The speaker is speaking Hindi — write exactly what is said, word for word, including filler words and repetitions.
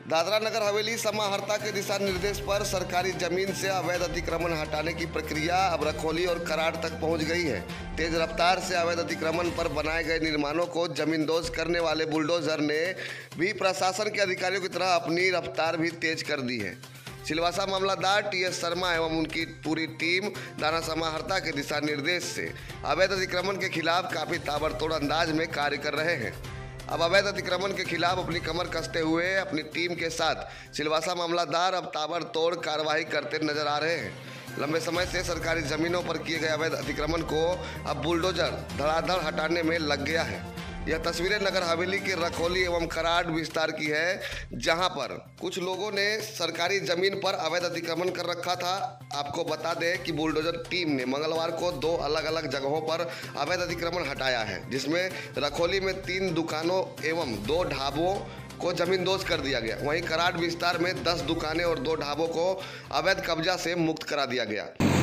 दादरा नगर हवेली समाहर्ता के दिशा निर्देश पर सरकारी जमीन से अवैध अतिक्रमण हटाने की प्रक्रिया अब रखौली और कराड़ तक पहुंच गई है। तेज रफ्तार से अवैध अतिक्रमण पर बनाए गए निर्माणों को जमींदोज करने वाले बुलडोजर ने भी प्रशासन के अधिकारियों की तरह अपनी रफ्तार भी तेज कर दी है। सिलवासा मामलादार टी एस शर्मा एवं उनकी पूरी टीम थाना समाहर्ता के दिशा निर्देश से अवैध अतिक्रमण के खिलाफ काफी ताबड़तोड़ अंदाज में कार्य कर रहे हैं। अब अवैध अतिक्रमण के खिलाफ अपनी कमर कसते हुए अपनी टीम के साथ सिलवासा मामलादार अब ताबड़तोड़ कार्रवाई करते नजर आ रहे हैं। लंबे समय से सरकारी जमीनों पर किए गए अवैध अतिक्रमण को अब बुलडोजर धड़ाधड़ हटाने में लग गया है। यह तस्वीरें नगर हवेली के रखौली एवं कराड़ विस्तार की है, जहां पर कुछ लोगों ने सरकारी जमीन पर अवैध अतिक्रमण कर रखा था। आपको बता दें कि बुलडोजर टीम ने मंगलवार को दो अलग अलग जगहों पर अवैध अतिक्रमण हटाया है, जिसमें रखौली में तीन दुकानों एवं दो ढाबों को जमींदोज कर दिया गया। वहीं कराड़ विस्तार में दस दुकानें और दो ढाबों को अवैध कब्जा से मुक्त करा दिया गया।